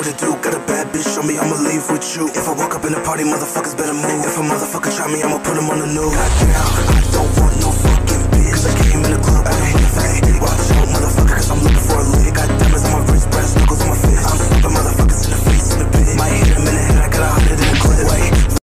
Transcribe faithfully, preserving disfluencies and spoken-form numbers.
to do. Got a bad bitch on me, I'ma leave with you. If I walk up in a party, motherfuckers better move. If a motherfucker try me, I'ma put him on the news. Goddamn.